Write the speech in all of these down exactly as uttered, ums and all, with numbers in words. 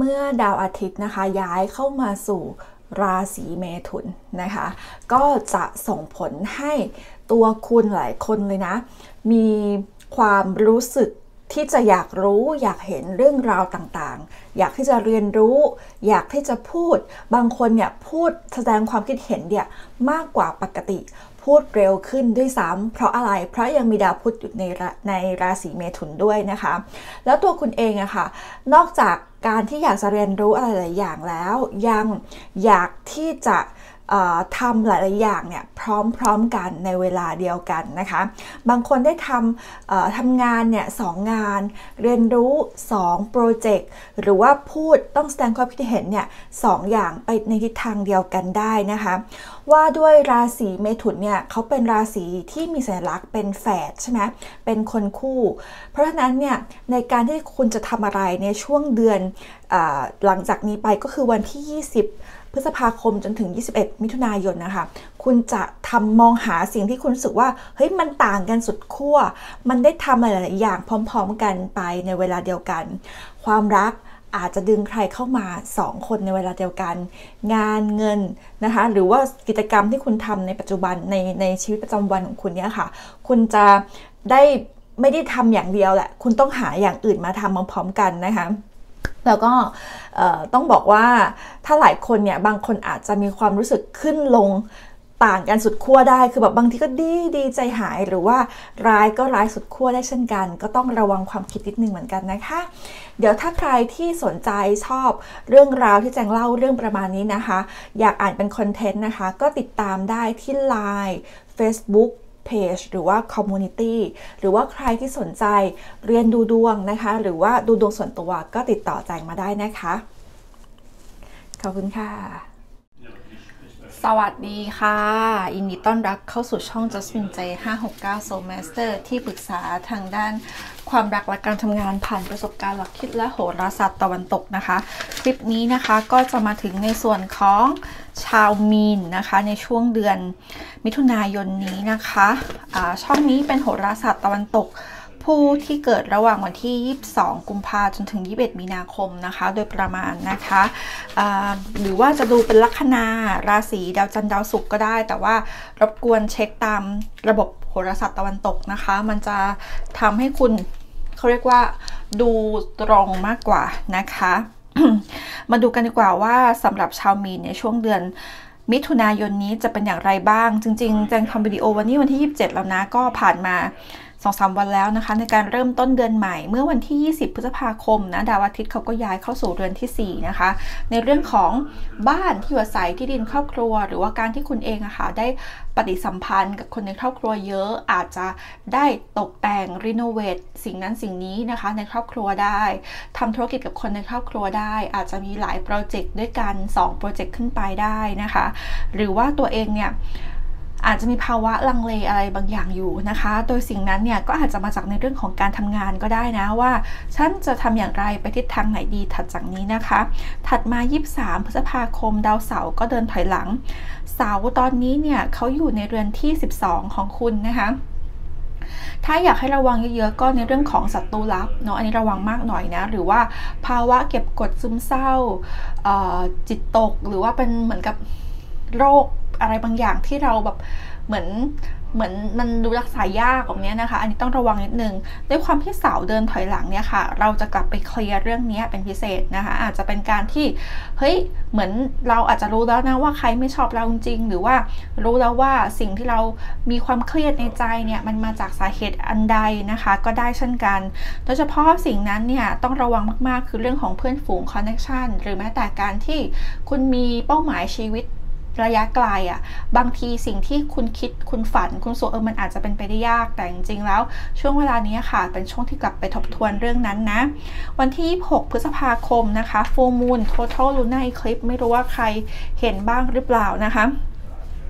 เมื่อดาวอาทิตย์นะคะย้ายเข้ามาสู่ราศีเมถุนนะคะก็จะส่งผลให้ตัวคุณหลายคนเลยนะมีความรู้สึกที่จะอยากรู้อยากเห็นเรื่องราวต่างๆอยากที่จะเรียนรู้อยากที่จะพูดบางคนเนี่ยพูดแสดงความคิดเห็นเนี่ยมากกว่าปกติพูดเร็วขึ้นด้วยซ้ำเพราะอะไรเพราะยังมีดาวพุธอยู่ในในราศีเมถุนด้วยนะคะแล้วตัวคุณเองอะค่ะนอกจากการที่อยากจะเรียนรู้อะไรหลายอย่างแล้วยังอยากที่จะทำหลายๆอย่างเนี่ยพร้อมๆกันในเวลาเดียวกันนะคะบางคนได้ทำทำงานเนี่ยสองงานเรียนรู้สองโปรเจกต์หรือว่าพูดต้องแสดงความคิดเห็นเนี่ยสองอย่างไปในทิศทางเดียวกันได้นะคะว่าด้วยราศีเมถุนเนี่ยเขาเป็นราศีที่มีสัญลักษณ์เป็นแฝดใช่ไหมเป็นคนคู่เพราะฉะนั้นเนี่ยในการที่คุณจะทำอะไรในช่วงเดือนหลังจากนี้ไปก็คือวันที่ยี่สิบพฤษภาคมจนถึงยี่สิบเอ็ดมิถุนายนนะคะคุณจะทำมองหาสิ่งที่คุณรู้สึกว่าเฮ้ยมันต่างกันสุดขั้วมันได้ทำหลายๆอย่างพร้อมๆกันไปในเวลาเดียวกันความรักอาจจะดึงใครเข้ามาสองคนในเวลาเดียวกันงานเงินนะคะหรือว่ากิจกรรมที่คุณทำในปัจจุบันในในชีวิตประจำวันของคุณเนี่ยค่ะคุณจะได้ไม่ได้ทำอย่างเดียวแหละคุณต้องหาอย่างอื่นมาทำพร้อมๆกันนะคะแล้วก็ต้องบอกว่าถ้าหลายคนเนี่ยบางคนอาจจะมีความรู้สึกขึ้นลงต่างกันสุดขั้วได้คือแบบบางทีก็ดีดีใจหายหรือว่าร้ายก็ร้ายสุดขั้วได้เช่นกันก็ต้องระวังความคิดนิดนึงเหมือนกันนะคะเดี๋ยวถ้าใครที่สนใจชอบเรื่องราวที่แจงเล่าเรื่องประมาณนี้นะคะอยากอ่านเป็นคอนเทนต์นะคะก็ติดตามได้ที่ ไลน์ Facebook Page หรือว่า Community หรือว่าใครที่สนใจเรียนดูดวงนะคะหรือว่าดูดวงส่วนตัวก็ติดต่อแจงมาได้นะคะขอบคุณค่ะสวัสดีค่ะยินดีต้อนรับเข้าสู่ช่อง Jasmine J ห้าหกเก้า Soul Master ที่ปรึกษาทางด้านความรักและการทำงานผ่านประสบการณ์หลักคิดและโหราศาสตร์ตะวันตกนะคะคลิปนี้นะคะก็จะมาถึงในส่วนของชาวมีนนะคะในช่วงเดือนมิถุนายนนี้นะคะะช่องนี้เป็นโหราศาสตร์ตะวันตกผู้ที่เกิดระหว่างวันที่ยี่สิบสองกุมภาพันธ์จนถึงยี่สิบเอ็ดมีนาคมนะคะโดยประมาณนะคะหรือว่าจะดูเป็นลัคนาราศีดาวจันทร์ดาวศุกร์ก็ได้แต่ว่ารบกวนเช็คตามระบบโหราศาสตร์ตะวันตกนะคะมันจะทำให้คุณเขาเรียกว่าดูตรงมากกว่านะคะ มาดูกันดีกว่าว่าสำหรับชาวมีนในช่วงเดือนมิถุนายนนี้จะเป็นอย่างไรบ้างจริงๆแจงทำวิดีโอวันนี้วันที่ยี่สิบเจ็ดแล้วนะก็ผ่านมาสองสามวันแล้วนะคะในการเริ่มต้นเดือนใหม่เมื่อวันที่ยี่สิบพฤษภาคมนะดาวอาทิตย์เขาก็ย้ายเข้าสู่เรือนที่สี่นะคะในเรื่องของบ้านที่อยู่อาศัยที่ดินครอบครัวหรือว่าการที่คุณเองอะค่ะได้ปฏิสัมพันธ์กับคนในครอบครัวเยอะอาจจะได้ตกแต่งรีโนเวทสิ่งนั้นสิ่งนี้นะคะในครอบครัวได้ทำธุรกิจกับคนในครอบครัวได้อาจจะมีหลายโปรเจกต์ด้วยกันสองโปรเจกต์ขึ้นไปได้นะคะหรือว่าตัวเองเนี่ยอาจจะมีภาวะลังเลอะไรบางอย่างอยู่นะคะโดยสิ่งนั้นเนี่ยก็อาจจะมาจากในเรื่องของการทำงานก็ได้นะว่าฉันจะทำอย่างไรไปทิศทางไหนดีถัดจากนี้นะคะถัดมายี่สิบสามพฤษภาคมดาวเสาร์ก็เดินถอยหลังเสาร์ตอนนี้เนี่ยเขาอยู่ในเรือนที่สิบสองของคุณนะคะถ้าอยากให้ระวังเยอะๆก็ในเรื่องของศัตรูลับเนาะอันนี้ระวังมากหน่อยนะหรือว่าภาวะเก็บกดซึมเศร้าจิตตกหรือว่าเป็นเหมือนกับโรคอะไรบางอย่างที่เราแบบเหมือนเหมือนมันดูรักษายากแบบนี้นะคะอันนี้ต้องระวังนิดนึงด้วยความที่เสาเดินถอยหลังเนี่ยค่ะเราจะกลับไปเคลียร์เรื่องนี้เป็นพิเศษนะคะอาจจะเป็นการที่เฮ้ยเหมือนเราอาจจะรู้แล้วนะว่าใครไม่ชอบเราจริงหรือว่ารู้แล้วว่าสิ่งที่เรามีความเครียดในใจเนี่ยมันมาจากสาเหตุอันใดนะคะก็ได้เช่นกันโดยเฉพาะสิ่งนั้นเนี่ยต้องระวังมากๆคือเรื่องของเพื่อนฝูงคอนเนคชันหรือแม้แต่การที่คุณมีเป้าหมายชีวิตระยะไกลอ่ะบางทีสิ่งที่คุณคิดคุณฝันคุณสูเออมันอาจจะเป็นไปได้ยากแต่จริงๆแล้วช่วงเวลานี้ค่ะเป็นช่วงที่กลับไปทบทวนเรื่องนั้นนะวันที่ยี่สิบหกพฤษภาคมนะคะ Full Moon Total Lunar Eclipse ไม่รู้ว่าใครเห็นบ้างหรือเปล่านะคะ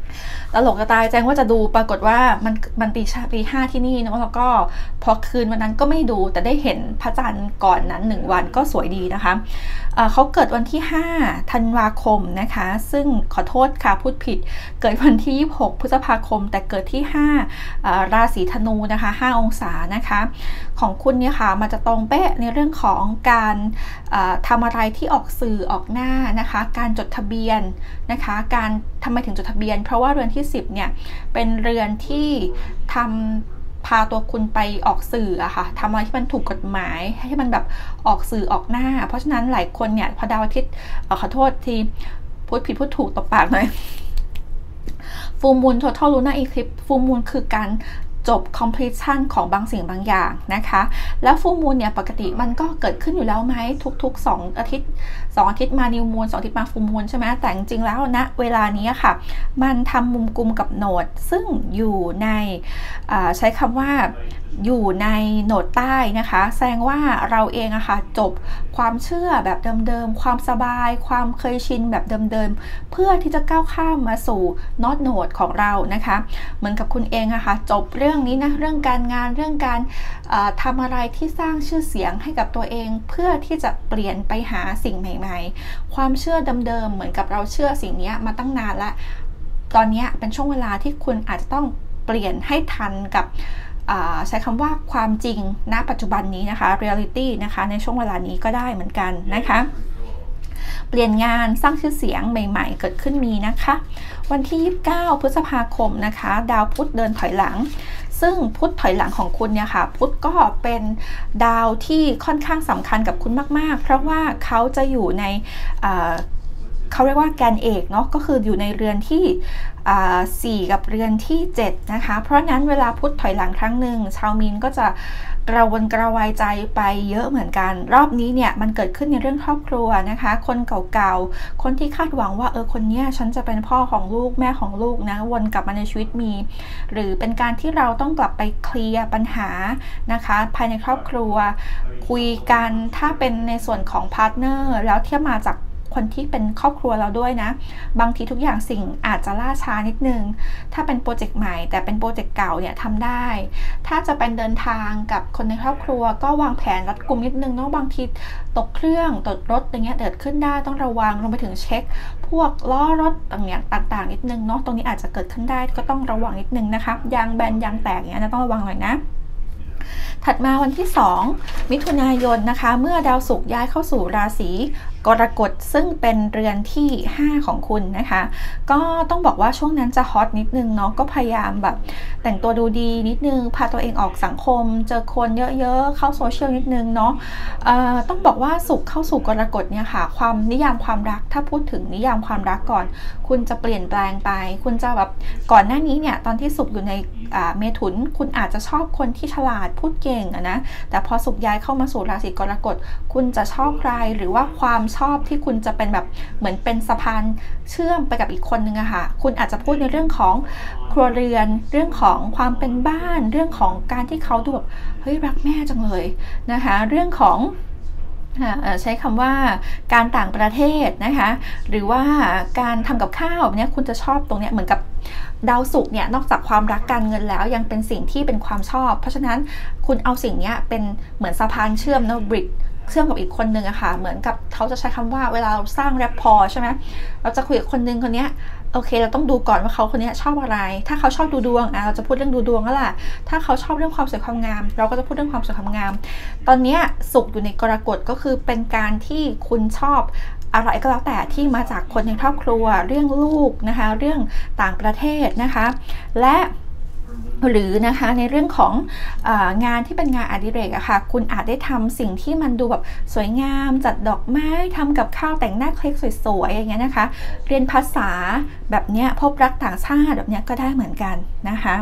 ตลกจะตายแจ้งว่าจะดูปรากฏว่ามันมันตีชาตีห้าที่นี่เนาะแล้วก็พอคืนวันนั้นก็ไม่ดูแต่ได้เห็นพระจันทร์ก่อนนั้นหนึ่งวันก็สวยดีนะคะเขาเกิดวันที่ห้าธันวาคมนะคะซึ่งขอโทษค่ะพูดผิดเกิดวันที่ยี่สิบหกพฤษภาคมแต่เกิดที่ห้าราศีธนูนะคะห้าองศานะคะของคุณเนี่ยค่ะมันจะตรงเป๊ะในเรื่องของการทำอะไรที่ออกสื่อออกหน้านะคะการจดทะเบียนนะคะการทำไมถึงจดทะเบียนเพราะว่าเรือนที่สิบเนี่ยเป็นเรือนที่ทำพาตัวคุณไปออกสื่ออะค่ะทำอะไรที่มันถูกกฎหมายให้มันแบบออกสื่อออกหน้าเพราะฉะนั้นหลายคนเนี่ยพอดาวอาทิตย์ขอโทษทีพูดผิดพูดถูกตบปากหน่อยฟูลมูน total lunar eclipse ฟูลมูนคือการจบ completion ของบางสิ่งบางอย่างนะคะแล้วฟูลมูนเนี่ยปกติมันก็เกิดขึ้นอยู่แล้วไหมทุกๆสองอาทิตย์สองอาทิตย์มานิวมูนสองอาทิตย์มาฟูลมูนใช่ไหมแต่จริงๆแล้วณนะเวลานี้ค่ะมันทำมุมกุมกับโนดซึ่งอยู่ในใช้คำว่าอยู่ในโหนดใต้นะคะแสดงว่าเราเองอะค่ะจบความเชื่อแบบเดิมๆความสบายความเคยชินแบบเดิมๆเพื่อที่จะก้าวข้ามมาสู่นอตโหนดของเรานะคะเหมือนกับคุณเองอะค่ะจบเรื่องนี้นะเรื่องการงานเรื่องการทำอะไรที่สร้างชื่อเสียงให้กับตัวเองเพื่อที่จะเปลี่ยนไปหาสิ่งใหม่ๆความเชื่อเดิมๆเหมือนกับเราเชื่อสิ่งนี้มาตั้งนานละตอนนี้เป็นช่วงเวลาที่คุณอาจจะต้องเปลี่ยนให้ทันกับใช้คำว่าความจริงณปัจจุบันนี้นะคะ reality นะคะในช่วงเวลานี้ก็ได้เหมือนกันนะคะเปลี่ยนงานสร้างชื่อเสียงใหม่ๆเกิดขึ้นมีนะคะวันที่ยี่สิบเก้าพฤษภาคมนะคะดาวพุธเดินถอยหลังซึ่งพุธถอยหลังของคุณเนี่ยค่ะพุธก็เป็นดาวที่ค่อนข้างสำคัญกับคุณมากๆเพราะว่าเขาจะอยู่ในเขาเรียกว่าแกนเอกเนาะก็คืออยู่ในเรือนที่สี่กับเรือนที่เจ็ดนะคะเพราะนั้นเวลาพุธถอยหลังครั้งหนึ่งชาวมีนก็จะกระวนกระวายใจไปเยอะเหมือนกันรอบนี้เนี่ยมันเกิดขึ้นในเรื่องครอบครัวนะคะคนเก่าๆคนที่คาดหวังว่าเออคนนี้ฉันจะเป็นพ่อของลูกแม่ของลูกนะวนกลับมาในชีวิตมีหรือเป็นการที่เราต้องกลับไปเคลียร์ปัญหานะคะภายในครอบครัวคุยกันถ้าเป็นในส่วนของพาร์ทเนอร์แล้วเทียบมาจากคนที่เป็นครอบครัวเราด้วยนะบางทีทุกอย่างสิ่งอาจจะล่าช้านิดนึงถ้าเป็นโปรเจกต์ใหม่แต่เป็นโปรเจกต์เก่าเนี่ยทำได้ถ้าจะเป็นเดินทางกับคนในครอบครัวก็วางแผนรัดกุมนิดนึงเนาะบางทีตกเครื่องตกรถอย่างเงี้ยเกิดขึ้นได้ต้องระวังรวมไปถึงเช็คพวกล้อรถต่างๆนิดนึงเนาะตรงนี้อาจจะเกิดขึ้นได้ก็ต้องระวังนิดนึงนะคะยางแบนยางแตกอย่างเงี้ยต้องระวังหน่อยนะถัดมาวันที่สองมิถุนายนนะคะเมื่อดาวศุกร์ย้ายเข้าสู่ราศีกรกฎซึ่งเป็นเรือนที่ห้าของคุณนะคะก็ต้องบอกว่าช่วงนั้นจะฮอตนิดนึงเนาะก็พยายามแบบแต่งตัวดูดีนิดนึงพาตัวเองออกสังคมเจอคนเยอะๆเข้าโซเชียลนิดนึงเนาะต้องบอกว่าศุกร์เข้าสู่กรกฎเนี่ยค่ะความนิยามความรักถ้าพูดถึงนิยามความรักก่อนคุณจะเปลี่ยนแปลงไปคุณจะแบบก่อนหน้านี้เนี่ยตอนที่ศุกร์อยู่ในเมถุนคุณอาจจะชอบคนที่ฉลาดพูดเก่งนะแต่พอศุกร์ย้ายเข้ามาสู่ราศีกรกฎคุณจะชอบใครหรือว่าความชอบที่คุณจะเป็นแบบเหมือนเป็นสะพานเชื่อมไปกับอีกคนนึงอะค่ะคุณอาจจะพูดในเรื่องของครัวเรือนเรื่องของความเป็นบ้านเรื่องของการที่เขาดูแบบเฮ้ยรักแม่จังเลยนะคะเรื่องของใช้คำว่าการต่างประเทศนะคะหรือว่าการทำกับข้าวเนี่ยคุณจะชอบตรงเนี้ยเหมือนกับดาวศุกร์เนี่ยนอกจากความรักการเงินแล้วยังเป็นสิ่งที่เป็นความชอบเพราะฉะนั้นคุณเอาสิ่งนี้เป็นเหมือนสะพานเชื่อมนะบริดเชื่อมกับอีกคนนึงอะค่ะเหมือนกับเขาจะใช้คำว่าเวลาเราสร้างแรปพอใช่ไหมเราจะคุยกับคนนึงคนนี้โอเคเราต้องดูก่อนว่าเขาคนนี้ชอบอะไรถ้าเขาชอบดูดวงอ่ะเราจะพูดเรื่องดูดวงก็แหละถ้าเขาชอบเรื่องความสวยความงามเราก็จะพูดเรื่องความสวยความงามตอนนี้ศุกร์อยู่ในกรกฎก็คือเป็นการที่คุณชอบอะไรก็แล้วแต่ที่มาจากคนในครอบครัวเรื่องลูกนะคะเรื่องต่างประเทศนะคะและหรือนะคะในเรื่องของเอ่องานที่เป็นงานอดิเรกอะค่ะคุณอาจได้ทำสิ่งที่มันดูแบบสวยงามจัดดอกไม้ทำกับข้าวแต่งหน้าเค้กสวยๆอย่างเงี้ยนะคะเรียนภาษาแบบเนี้ยพบรักต่างชาติแบบเนี้ยก็ได้เหมือนกันนะคะ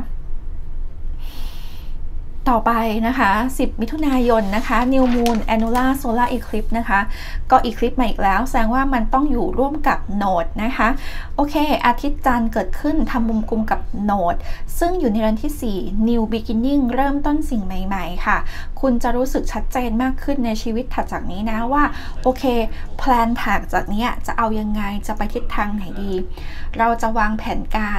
ต่อไปนะคะสิบมิถุนายนนะคะ New Moon Annular Solar Eclipse นะคะก็ Eclipse มาอีกแล้วแสดงว่ามันต้องอยู่ร่วมกับโนดนะคะโอเคอาทิตย์จันทร์เกิดขึ้นทำมุมกุมกับโนดซึ่งอยู่ในเรือนที่สี่ New Beginning เริ่มต้นสิ่งใหม่ๆค่ะคุณจะรู้สึกชัดเจนมากขึ้นในชีวิตถัดจากนี้นะว่าโอเคแพลนถัดจากนี้จะเอายังไงจะไปทิศทางไหนดีเราจะวางแผนการ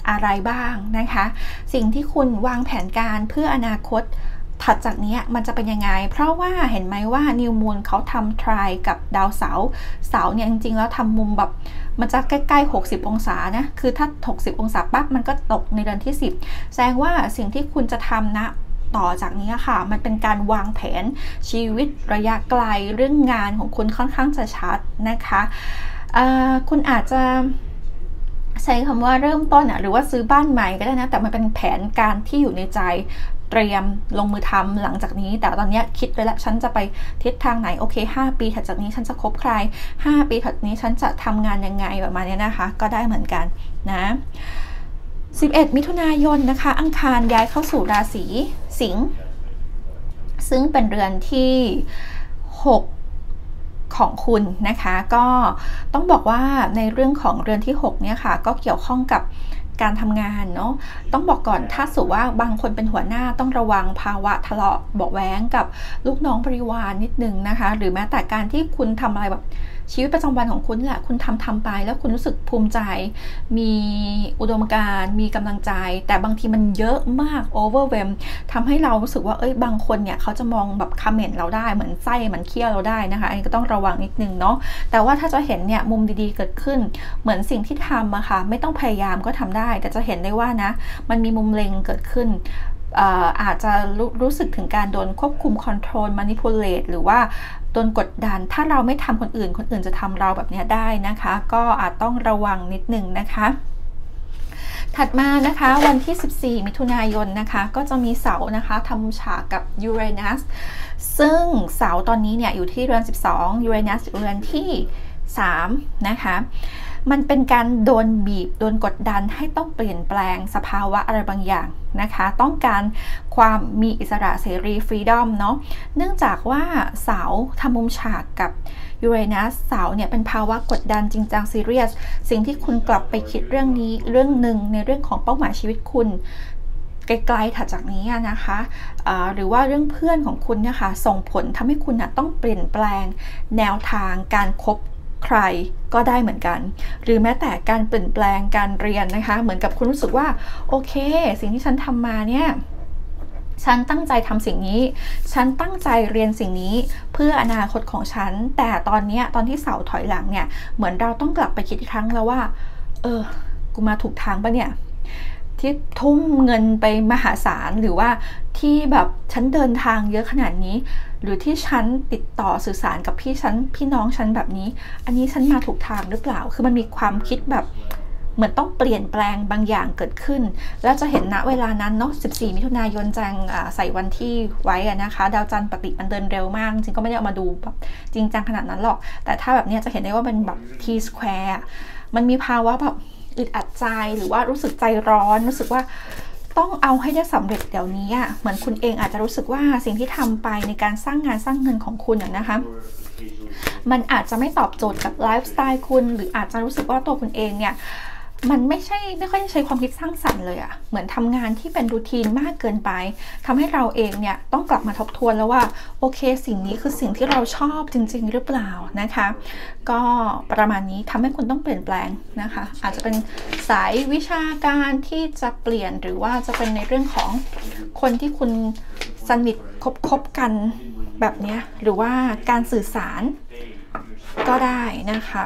อะไรบ้างนะคะสิ่งที่คุณวางแผนการเพื่ออนาคตถัดจากนี้มันจะเป็นยังไงเพราะว่าเห็นไหมว่านิวมูนเขาทำทรายกับดาวเสาร์เสาร์เนี่ยจริงๆแล้วทำมุมแบบมันจะใกล้ๆหกสิบองศานะคือถ้าหกสิบองศาปั๊บมันก็ตกในเดือนที่สิบแสดงว่าสิ่งที่คุณจะทำนะต่อจากนี้ค่ะมันเป็นการวางแผนชีวิตระยะไกลเรื่องงานของคุณค่อนข้างจะชัดนะคะคุณอาจจะใช้คำว่าเริ่มต้นอ่ะหรือว่าซื้อบ้านใหม่ก็ได้นะแต่มันเป็นแผนการที่อยู่ในใจเตรียมลงมือทำหลังจากนี้แต่ตอนนี้คิดไว้แล้วฉันจะไปทิศทางไหนโอเคห้าปีถัดจากนี้ฉันจะคบใครห้าปีถัดนี้ฉันจะทำงานยังไงประมาณนี้นะคะก็ได้เหมือนกันนะสิบเอ็ดมิถุนายนนะคะอังคารย้ายเข้าสู่ราศีสิงห์ซึ่งเป็นเรือนที่หกของคุณนะคะก็ต้องบอกว่าในเรื่องของเรือนที่หกเนี่ยค่ะก็เกี่ยวข้องกับการทำงานเนาะต้องบอกก่อนถ้าสมมติว่าบางคนเป็นหัวหน้าต้องระวังภาวะทะเลาะเบาะแว้งกับลูกน้องบริวารนิดนึงนะคะหรือแม้แต่การที่คุณทำอะไรแบบชีวิตประจำวันของคุณแหละคุณทำทำไปแล้วคุณรู้สึกภูมิใจมีอุดมการณ์มีกำลังใจแต่บางทีมันเยอะมาก overwhelm ทำให้เรารู้สึกว่าเอ้ยบางคนเนี่ยเขาจะมองแบบคอมเมนต์เราได้เหมือนไส้เหมือนเคี้ยวเราได้นะคะอันนี้ก็ต้องระวังนิดนึงเนาะแต่ว่าถ้าจะเห็นเนี่ยมุมดีๆเกิดขึ้นเหมือนสิ่งที่ทำอะค่ะไม่ต้องพยายามก็ทำได้แต่จะเห็นได้ว่านะมันมีมุมเล็งเกิดขึ้นอาจจะรู้รู้สึกถึงการโดนควบคุมคอนโทรลมานิพูเลตหรือว่าโดนกดดันถ้าเราไม่ทำคนอื่นคนอื่นจะทำเราแบบนี้ได้นะคะก็อาจต้องระวังนิดนึงนะคะถัดมานะคะวันที่สิบสี่มิถุนายนนะคะก็จะมีเสาร์นะคะทำฉากกับยูเรนัสซึ่งเสาร์ตอนนี้เนี่ยอยู่ที่เรือนสิบสองยูเรนัสอยู่เรือนที่สามนะคะมันเป็นการโดนบีบโดนกดดันให้ต้องเปลี่ยนแปลงสภาวะอะไรบางอย่างนะคะต้องการความมีอิสระเสรีฟรีดอมเนาะเนื่องจากว่าเสาร์ทำมุมฉากกับยูเรนัสเสาร์เนี่ยเป็นภาวะกดดันจริงจังซีเรียสสิ่งที่คุณกลับไปคิดเรื่องนี้เรื่องหนึ่งในเรื่องของเป้าหมายชีวิตคุณไกลๆถัดจากนี้นะคะหรือว่าเรื่องเพื่อนของคุณเนี่ยค่ะส่งผลทำให้คุณนะต้องเปลี่ยนแปลงแนวทางการคบใครก็ได้เหมือนกันหรือแม้แต่การเปลี่ยนแปลงการเรียนนะคะเหมือนกับคุณรู้สึกว่าโอเคสิ่งที่ฉันทำมาเนี่ยฉันตั้งใจทำสิ่งนี้ฉันตั้งใจเรียนสิ่งนี้เพื่ออนาคตของฉันแต่ตอนนี้ตอนที่เสาถอยหลังเนี่ยเหมือนเราต้องกลับไปคิดอีกครั้งแล้วว่าเออกูมาถูกทางปะเนี่ยที่ทุ่มเงินไปมหาศาลหรือว่าที่แบบฉันเดินทางเยอะขนาดนี้หรือที่ฉันติดต่อสื่อสารกับพี่ฉันพี่น้องฉันแบบนี้อันนี้ฉันมาถูกทางหรือเปล่าคือมันมีความคิดแบบเหมือนต้องเปลี่ยนแปลงบางอย่างเกิดขึ้นแล้วจะเห็นณเวลานั้นเนาะสิบสี่มิถุนายนจังใส่วันที่ไว้นะคะดาวจันทร์ปฏิมันเดินเร็วมากจริงก็ไม่ได้เอามาดูแบบจริงจังขนาดนั้นหรอกแต่ถ้าแบบนี้จะเห็นได้ว่าเป็นแบบ T square มันมีภาวะแบบอึดอัดใจหรือว่ารู้สึกใจร้อนรู้สึกว่าต้องเอาให้ได้สำเร็จเดี๋ยวนี้อ่ะเหมือนคุณเองอาจจะรู้สึกว่าสิ่งที่ทำไปในการสร้างงานสร้างเงินของคุณนะคะมันอาจจะไม่ตอบโจทย์กับไลฟ์สไตล์คุณหรืออาจจะรู้สึกว่าตัวคุณเองเนี่ยมันไม่ใช่ไม่ค่อยใช้ความคิดสร้างสรรค์เลยอะเหมือนทำงานที่เป็นรูทีนมากเกินไปทำให้เราเองเนี่ยต้องกลับมาทบทวนแล้วว่าโอเคสิ่งนี้คือสิ่งที่เราชอบจริงๆหรือเปล่านะคะก็ประมาณนี้ทำให้คุณต้องเปลี่ยนแปลงนะคะอาจจะเป็นสายวิชาการที่จะเปลี่ยนหรือว่าจะเป็นในเรื่องของคนที่คุณสนิทคบๆกันแบบนี้หรือว่าการสื่อสารก็ได้นะคะ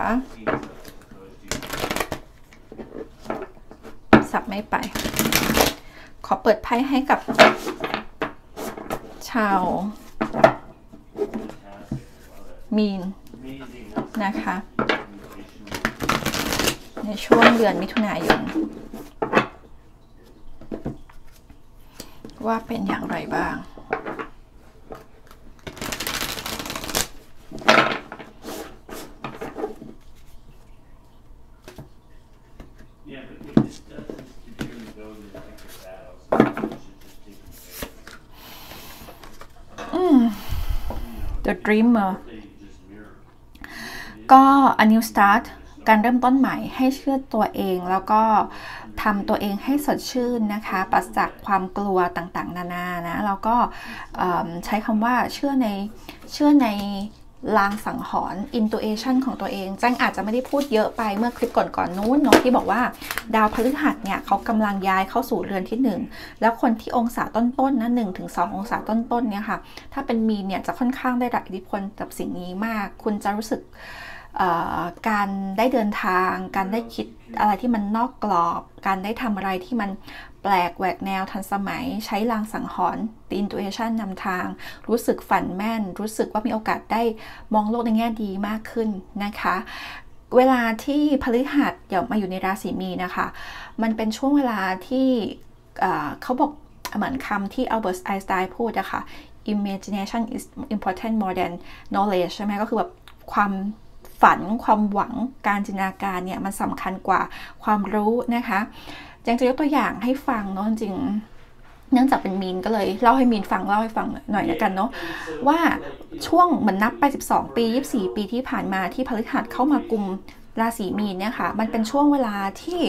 สับไม่ไปขอเปิดไพ่ให้กับชาวมีนนะคะในช่วงเดือนมิถุนายนว่าเป็นอย่างไรบ้างThe Dreamer ก็ a new start การเริ่มต้นใหม่ให้เชื่อตัวเองแล้วก็ทำตัวเองให้สดชื่นนะคะปราศจากความกลัวต่างๆนานานะแล้วก็ใช้คำว่าเชื่อในเชื่อในลางสังหรณ์ intuition ของตัวเองแจ้งอาจจะไม่ได้พูดเยอะไปเมื่อคลิปก่อนๆนู้นเนาะที่บอกว่าดาวพฤหัสเนี่ยเขากำลังย้ายเข้าสู่เรือนที่หนึ่งแล้วคนที่องศาต้นๆนะหนึ่งถึงสององศาต้นๆเนี่ยค่ะถ้าเป็นมีนเนี่ยจะค่อนข้างได้รับอิทธิพลกับสิ่งนี้มากคุณจะรู้สึกการได้เดินทางการได้คิดอะไรที่มันนอกกรอบการได้ทำอะไรที่มันแปลกแหวกแนวทันสมัยใช้ลางสังหรณ์ intuition นำทางรู้สึกฝันแม่นรู้สึกว่ามีโอกาสได้มองโลกในแง่ดีมากขึ้นนะคะเวลาที่พฤหัสเดี๋ยวมาอยู่ในราศีมีนนะคะมันเป็นช่วงเวลาที่เขาบอกเหมือนคำที่อัลเบิร์ตไอน์สไตน์พูดนะคะ imagination is important more than knowledge ใช่ไหมก็คือแบบความฝันความหวังการจินตนาการเนี่ยมันสำคัญกว่าความรู้นะคะยังจะยกตัวอย่างให้ฟังเนาะจริงเนื่องจากเป็นมีนก็เลยเล่าให้มีนฟังเล่าให้ฟังหน่อยละกันเนาะว่าช่วงเหมือนนับไปสิบสองปียี่สิบสี่ปีที่ผ่านมาที่พฤหัสเข้ามากุมราศีมีนเนี่ยค่ะมันเป็นช่วงเวลาที่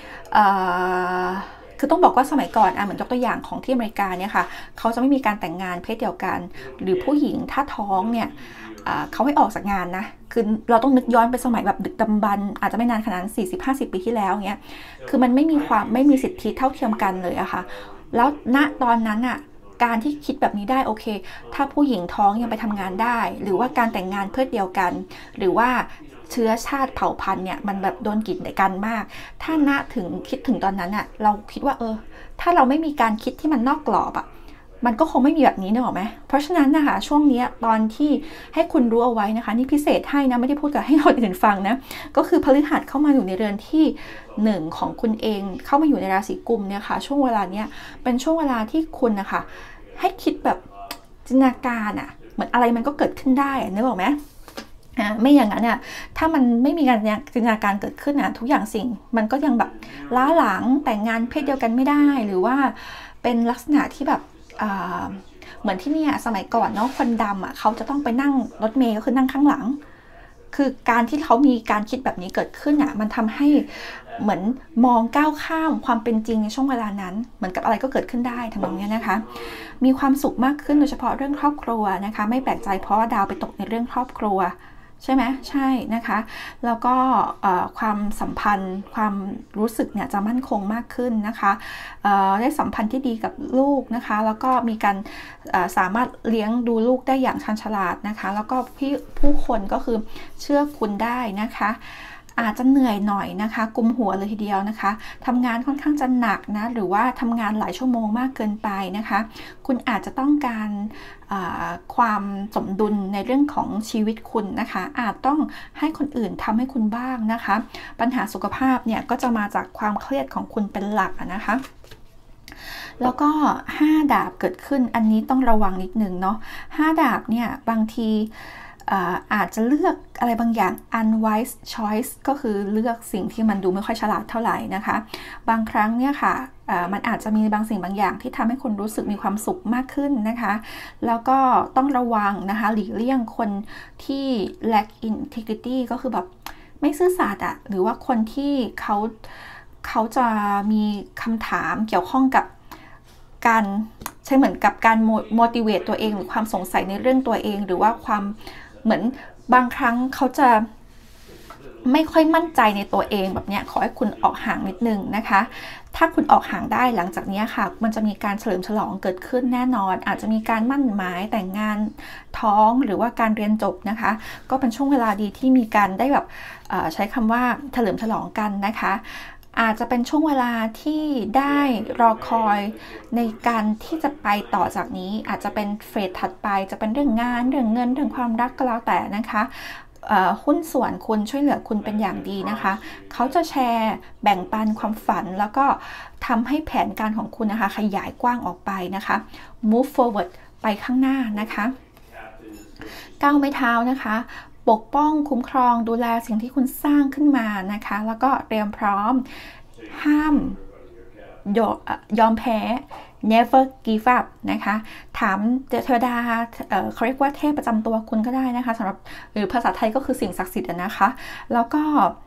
คือต้องบอกว่าสมัยก่อนอ่ะเหมือนยกตัวอย่างของที่อเมริกาเนี่ยค่ะเขาจะไม่มีการแต่งงานเพศเดียวกันหรือผู้หญิงถ้าท้องเนี่ยเขาให้ออกจากงานนะคือเราต้องนึกย้อนไปสมัยแบบดึกดำบรรพ์อาจจะไม่นานขนาดนั้น สี่สิบห้าสิบ ปีที่แล้วเงี้ยคือมันไม่มีความไม่มีสิทธิเท่าเทียมกันเลยอะค่ะแล้วณตอนนั้นอะการที่คิดแบบนี้ได้โอเคถ้าผู้หญิงท้องยังไปทำงานได้หรือว่าการแต่งงานเพศเดียวกันหรือว่าเชื้อชาติเผ่าพันธุ์เนี่ยมันแบบโดนกีดกันมากถ้าณถึงคิดถึงตอนนั้นอะเราคิดว่าเออถ้าเราไม่มีการคิดที่มันนอกกรอบอะมันก็คงไม่มีแบบนี้นึกออกไหมเพราะฉะนั้นนะคะช่วงนี้ตอนที่ให้คุณรู้เอาไว้นะคะนี่พิเศษให้นะไม่ได้พูดกับให้คนอื่นฟังนะก็คือพฤหัสเข้ามาอยู่ในเรือนที่หนึ่งของคุณเองเข้ามาอยู่ในราศีกุมเนี่ยค่ะช่วงเวลาเนี้ยเป็นช่วงเวลาที่คุณนะคะให้คิดแบบจินตนาการอะเหมือนอะไรมันก็เกิดขึ้นได้นึกออกไหมไม่อย่างนั้นเนี่ยถ้ามันไม่มีการจินตนาการเกิดขึ้นนะทุกอย่างสิ่งมันก็ยังแบบล้าหลังแต่งงานเพศเดียวกันไม่ได้หรือว่าเป็นลักษณะที่แบบเหมือนที่นี่สมัยก่อนเนาะคนดำอ่ะเขาจะต้องไปนั่งรถเมล์ก็คือนั่งข้างหลังคือการที่เขามีการคิดแบบนี้เกิดขึ้นอ่ะมันทำให้เหมือนมองก้าวข้ามความเป็นจริงในช่วงเวลานั้นเหมือนกับอะไรก็เกิดขึ้นได้ทำนองนี้นะคะมีความสุขมากขึ้นโดยเฉพาะเรื่องครอบครัวนะคะไม่แปลกใจเพราะว่าดาวไปตกในเรื่องครอบครัวใช่ไหมใช่นะคะแล้วก็ความสัมพันธ์ความรู้สึกเนี่ยจะมั่นคงมากขึ้นนะคะได้สัมพันธ์ที่ดีกับลูกนะคะแล้วก็มีการสามารถเลี้ยงดูลูกได้อย่างชันฉลาดนะคะแล้วก็พี่ผู้คนก็คือเชื่อคุณได้นะคะอาจจะเหนื่อยหน่อยนะคะกุมหัวเลยทีเดียวนะคะทำงานค่อนข้างจะหนักนะหรือว่าทำงานหลายชั่วโมงมากเกินไปนะคะคุณอาจจะต้องการความสมดุลในเรื่องของชีวิตคุณนะคะอาจต้องให้คนอื่นทำให้คุณบ้างนะคะปัญหาสุขภาพเนี่ยก็จะมาจากความเครียดของคุณเป็นหลักนะคะแล้วก็ห้าดาบเกิดขึ้นอันนี้ต้องระวังนิดนึงเนาะห้าดาบเนี่ยบางทีอาจจะเลือกอะไรบางอย่าง unwise choice ก็คือเลือกสิ่งที่มันดูไม่ค่อยฉลาดเท่าไหร่นะคะบางครั้งเนี่ยค่ะมันอาจจะมีบางสิ่งบางอย่างที่ทำให้คุณรู้สึกมีความสุขมากขึ้นนะคะแล้วก็ต้องระวังนะคะหลีกเลี่ยงคนที่ lack integrity ก็คือแบบไม่ซื่อสัตย์อะหรือว่าคนที่เขาเขาจะมีคำถามเกี่ยวข้องกับการใช่เหมือนกับการ motivate ตัวเองหรือความสงสัยในเรื่องตัวเองหรือว่าความเหมือนบางครั้งเขาจะไม่ค่อยมั่นใจในตัวเองแบบนี้ขอให้คุณออกห่างนิดนึงนะคะถ้าคุณออกห่างได้หลังจากนี้ค่ะมันจะมีการเฉลิมฉลองเกิดขึ้นแน่นอนอาจจะมีการมั่นหมายแต่งงานท้องหรือว่าการเรียนจบนะคะก็เป็นช่วงเวลาดีที่มีการได้แบบใช้คำว่าเฉลิมฉลองกันนะคะอาจจะเป็นช่วงเวลาที่ได้รอคอยในการที่จะไปต่อจากนี้อาจจะเป็นเฟสถัดไปจะเป็นเรื่องงานเรื่องเงินเรื่องความรักก็แล้วแต่นะคะหุ้นส่วนคุณช่วยเหลือคุณเป็นอย่างดีนะคะเขาจะแชร์แบ่งปันความฝันแล้วก็ทำให้แผนการของคุณนะคะขยายกว้างออกไปนะคะ move forward ไปข้างหน้านะคะก้าวไม้เท้านะคะปกป้องคุ้มครองดูแลสิ่งที่คุณสร้างขึ้นมานะคะแล้วก็เตรียมพร้อมห้ามยอมแพ้ never give up นะคะถามเทวดา เ, เขาเรียกว่าเทพประจำตัวคุณก็ได้นะคะสำหรับหรือภาษาไทยก็คือสิ่งศักดิ์สิทธิ์นะคะแล้วก็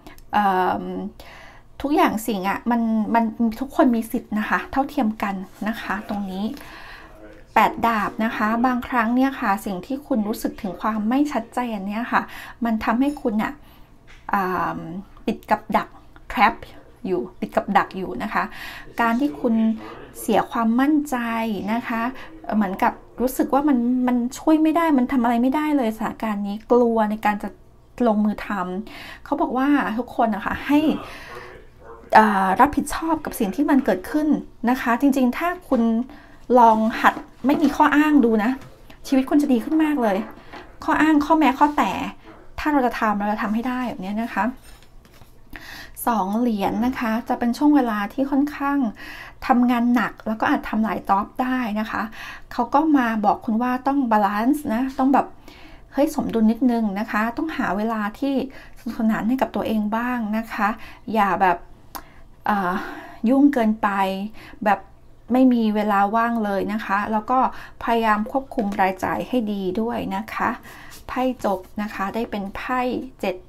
ทุกอย่างสิ่งอ่ะมันมันทุกคนมีสิทธิ์นะคะเท่าเทียมกันนะคะตรงนี้แปดดาบนะคะบางครั้งเนี่ยค่ะสิ่งที่คุณรู้สึกถึงความไม่ชัดเจนเนี่ยค่ะมันทำให้คุณอ่ะติดกับดัก trap อยู่ติดกับดักอยู่นะคะการที่คุณเสียความมั่นใจนะคะเหมือนกับรู้สึกว่ามันมันช่วยไม่ได้มันทำอะไรไม่ได้เลยสถานการณ์นี้กลัวในการจะลงมือทำเขาบอกว่าทุกคนนะคะให้รับผิดชอบกับสิ่งที่มันเกิดขึ้นนะคะจริงๆถ้าคุณลองหัดไม่มีข้ออ้างดูนะชีวิตคุณจะดีขึ้นมากเลยข้ออ้างข้อแม้ข้อแต่ถ้าเราจะทำเราจะทำให้ได้แบบนี้นะคะสองเหรียญ นะคะจะเป็นช่วงเวลาที่ค่อนข้างทำงานหนักแล้วก็อาจทำหลายจ็อบได้นะคะเขาก็มาบอกคุณว่าต้องบาลานซ์นะต้องแบบเฮ้ยสมดุลนิดนึงนะคะต้องหาเวลาที่สนุกสนานให้กับตัวเองบ้างนะคะอย่าแบบยุ่งเกินไปแบบไม่มีเวลาว่างเลยนะคะแล้วก็พยายามควบคุมรายจ่ายให้ดีด้วยนะคะไพ่จบนะคะได้เป็นไพ่เจ็ด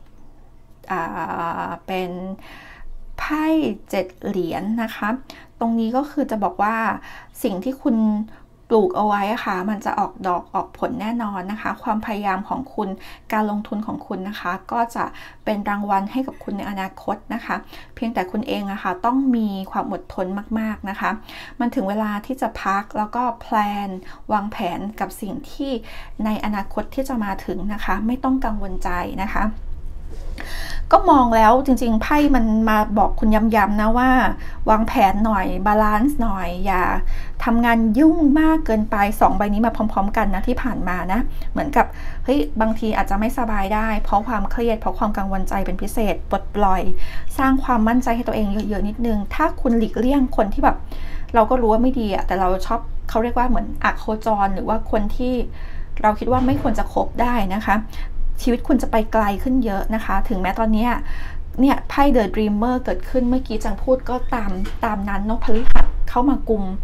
เป็นไพ่เจ็ดเหรียญ นะคะตรงนี้ก็คือจะบอกว่าสิ่งที่คุณปลูกเอาไว้ค่ะมันจะออกดอกออกผลแน่นอนนะคะความพยายามของคุณการลงทุนของคุณนะคะก็จะเป็นรางวัลให้กับคุณในอนาคตนะคะเพียงแต่คุณเองอะค่ะต้องมีความอดทนมากๆนะคะมันถึงเวลาที่จะพักแล้วก็แพลนวางแผนกับสิ่งที่ในอนาคตที่จะมาถึงนะคะไม่ต้องกังวลใจนะคะก็มองแล้วจริงๆไพ่มันมาบอกคุณย้ำๆนะว่าวางแผนหน่อยบาลานซ์หน่อยอย่าทำงานยุ่งมากเกินไปสองใบนี้มาพร้อมๆกันนะที่ผ่านมานะเหมือนกับเฮ้ยบางทีอาจจะไม่สบายได้เพราะความเครียดเพราะความกังวลใจเป็นพิเศษปลดปล่อยสร้างความมั่นใจให้ตัวเองเยอะๆนิดนึงถ้าคุณหลีกเลี่ยงคนที่แบบเราก็รู้ว่าไม่ดีอะแต่เราชอบเขาเรียกว่าเหมือนอโคจรหรือว่าคนที่เราคิดว่าไม่ควรจะคบได้นะคะชีวิตคุณจะไปไกลขึ้นเยอะนะคะถึงแม้ตอนนี้เนี่ยไพ่ The Dreamer เกิดขึ้นเมื่อกี้จังพูดก็ตามตามนั้นนกพฤหัสเข้ามากุม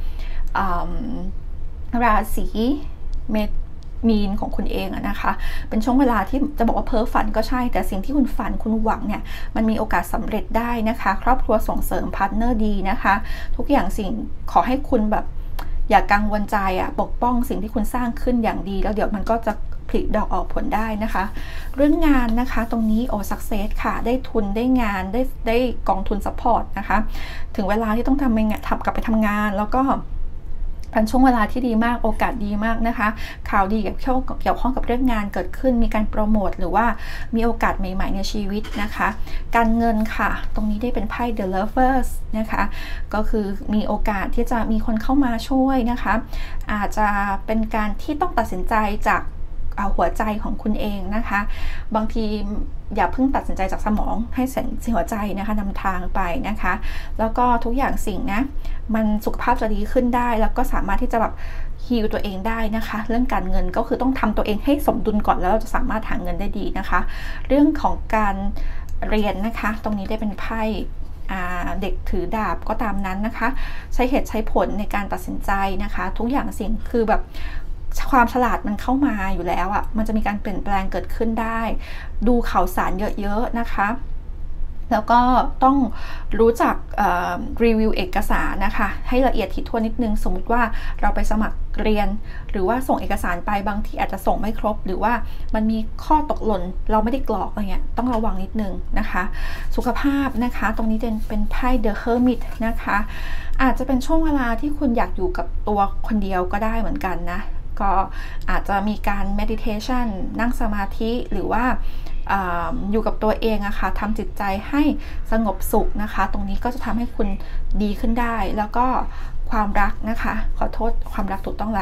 ราศีเมษมีนของคุณเองนะคะเป็นช่วงเวลาที่จะบอกว่าเพ้อฝันก็ใช่แต่สิ่งที่คุณฝันคุณหวังเนี่ยมันมีโอกาสสำเร็จได้นะคะครอบครัวส่งเสริมพาร์ทเนอร์ดีนะคะทุกอย่างสิ่งขอให้คุณแบบอย่ากังวลใจอะปกป้องสิ่งที่คุณสร้างขึ้นอย่างดีแล้วเดี๋ยวมันก็จะผลิดอกออกผลได้นะคะเรื่องงานนะคะตรงนี้โอ้สักเซสค่ะได้ทุนได้งานได้ได้กองทุนซัพพอร์ตนะคะถึงเวลาที่ต้องทำงานทำกลับไปทำงานแล้วก็เป็นช่วงเวลาที่ดีมากโอกาสดีมากนะคะข่าวดีเกี่ยวเกี่ยวข้องกับเรื่องงานเกิดขึ้นมีการโปรโมทหรือว่ามีโอกาสใหม่ๆในชีวิตนะคะการเงินค่ะตรงนี้ได้เป็นไพ่ The Lovers นะคะก็คือมีโอกาสที่จะมีคนเข้ามาช่วยนะคะอาจจะเป็นการที่ต้องตัดสินใจจากหัวใจของคุณเองนะคะบางทีอย่าเพิ่งตัดสินใจจากสมองให้เสียหัวใจนะคะนำทางไปนะคะแล้วก็ทุกอย่างสิ่งนะมันสุขภาพจะดีขึ้นได้แล้วก็สามารถที่จะแบบฮีลตัวเองได้นะคะเรื่องการเงินก็คือต้องทำตัวเองให้สมดุลก่อนแล้วเราจะสามารถหาเงินได้ดีนะคะเรื่องของการเรียนนะคะตรงนี้ได้เป็นไพ่เด็กถือดาบก็ตามนั้นนะคะใช้เหตุใช้ผลในการตัดสินใจนะคะทุกอย่างสิ่งคือแบบความฉลาดมันเข้ามาอยู่แล้วอ่ะมันจะมีการเปลี่ยนแปลงเกิดขึ้นได้ดูข่าวสารเยอะๆนะคะแล้วก็ต้องรู้จักรีวิวเอกสารนะคะให้ละเอียดถี่ถ้วนนิดนึงสมมติว่าเราไปสมัครเรียนหรือว่าส่งเอกสารไปบางทีอาจจะส่งไม่ครบหรือว่ามันมีข้อตกหล่นเราไม่ได้กรอกอะไรเงี้ยต้องระวังนิดนึงนะคะสุขภาพนะคะตรงนี้เป็นเป็นไพ่ The Hermit นะคะอาจจะเป็นช่วงเวลาที่คุณอยากอยู่กับตัวคนเดียวก็ได้เหมือนกันนะก็อาจจะมีการ meditation นั่งสมาธิหรือว่า อ, อยู่กับตัวเองอะค่ะทำจิตใจให้สงบสุขนะคะตรงนี้ก็จะทำให้คุณดีขึ้นได้แล้วก็ความรักนะคะขอโทษความรักถูกต้องแล้ว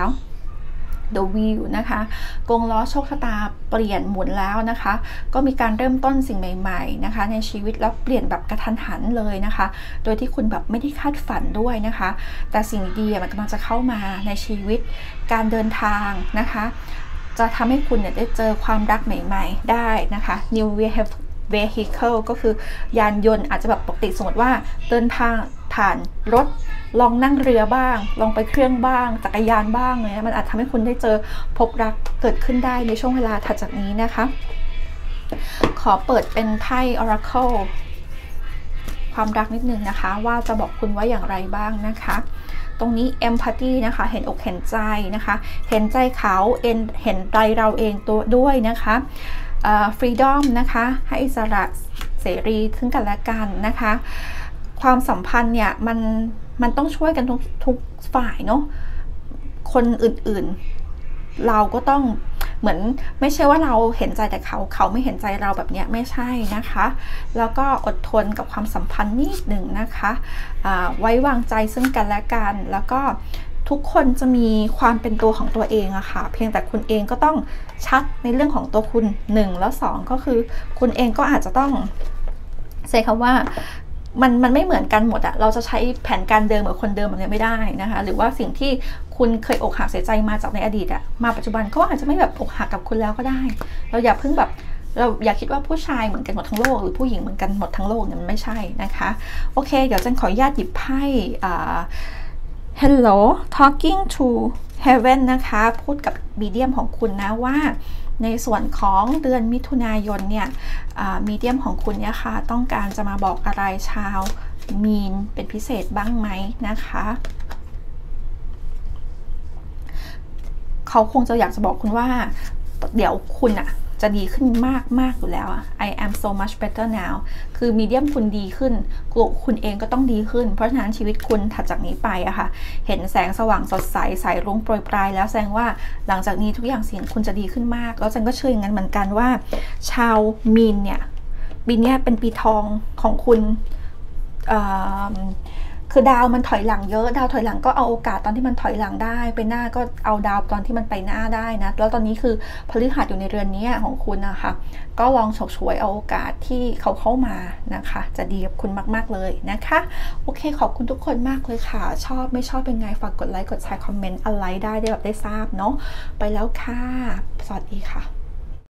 The Wheel นะคะกงล้อโชคชะตาเปลี่ยนหมุนแล้วนะคะก็มีการเริ่มต้นสิ่งใหม่ๆนะคะในชีวิตแล้วเปลี่ยนแบบกระทันหันเลยนะคะโดยที่คุณแบบไม่ได้คาดฝันด้วยนะคะแต่สิ่งดีมันกำลังจะเข้ามาในชีวิตการเดินทางนะคะจะทำให้คุณเนี่ยได้เจอความรักใหม่ๆได้นะคะ New Vehicle ก็คือยานยนต์อาจจะแบบปกติสมมติว่าเดินทางผ่านรถลองนั่งเรือบ้างลองไปเครื่องบ้างจักรยานบ้างเนี่ยมันอาจทำให้คุณได้เจอพบรักเกิดขึ้นได้ในช่วงเวลาถัดจากนี้นะคะขอเปิดเป็นไพ่ Oracle ความรักนิดนึงนะคะว่าจะบอกคุณว่าอย่างไรบ้างนะคะตรงนี้ empathy นะคะเห็นอกเห็นใจนะคะเห็นใจเขาเอ็นเห็นใจเราเองตัวด้วยนะคะ freedom นะคะให้อิสระเสรีซึ่งกันและกันนะคะความสัมพันธ์เนี่ยมันมันต้องช่วยกันทุกทุกฝ่ายเนาะคนอื่นๆเราก็ต้องเหมือนไม่ใช่ว่าเราเห็นใจแต่เขาเขาไม่เห็นใจเราแบบนี้ไม่ใช่นะคะแล้วก็อดทนกับความสัมพันธ์นิดหนึ่งนะคะไว้วางใจซึ่งกันและกันแล้วก็ทุกคนจะมีความเป็นตัวของตัวเองอะค่ะเพียงแต่คุณเองก็ต้องชัดในเรื่องของตัวคุณหนึ่งแล้วสองก็คือคุณเองก็อาจจะต้องใช้คำว่ามันมันไม่เหมือนกันหมดอะเราจะใช้แผนการเดิมกับคนเดิมแบบนี้ไม่ได้นะคะหรือว่าสิ่งที่คุณเคยอกหักเสียใจมาจากในอดีตอะมาปัจจุบันก็อาจจะไม่แบบอกหักกับคุณแล้วก็ได้เราอย่าเพิ่งแบบเราอย่าคิดว่าผู้ชายเหมือนกันหมดทั้งโลกหรือผู้หญิงเหมือนกันหมดทั้งโลกเนี่ยมันไม่ใช่นะคะโอเคเดี๋ยวจันขออนุญาตหยิบไพ่ Hello talking to heaven นะคะพูดกับมีเดียมของคุณนะว่าในส่วนของเดือนมิถุนายนเนี่ยมีเดียมของคุณเนี่ยค่ะต้องการจะมาบอกอะไรชาวมีนเป็นพิเศษบ้างไหมนะคะเขาคงจะอยากจะบอกคุณว่าเดี๋ยวคุณอะจะดีขึ้นมากมากอยู่แล้ว I am so much better now คือมีเดียมคุณดีขึ้นคุณเองก็ต้องดีขึ้นเพราะฉะนั้นชีวิตคุณถัดจากนี้ไปอะค่ะเห็นแสงสว่างสดใสสายรุ้งโปรยปลายแล้วแสดงว่าหลังจากนี้ทุกอย่างสิ่งคุณจะดีขึ้นมากแล้วฉันก็เชื่ออย่างนั้นเหมือนกันว่าชาวมีนเนี่ยปีนี้เป็นปีทองของคุณคือดาวมันถอยหลังเยอะดาวถอยหลังก็เอาโอกาสตอนที่มันถอยหลังได้ไปหน้าก็เอาดาวตอนที่มันไปหน้าได้นะแล้วตอนนี้คือพฤหัสอยู่ในเรือนนี้ของคุณนะคะก็ลองฉกฉวยเอาโอกาสที่เขาเข้ามานะคะจะดีกับคุณมากๆเลยนะคะโอเคขอบคุณทุกคนมากเลยค่ะชอบไม่ชอบเป็นไงฝากกดไลค์กดแชร์คอมเมนต์อะไรได้ได้แบบได้ทราบเนาะไปแล้วค่ะสวัสดีค่ะ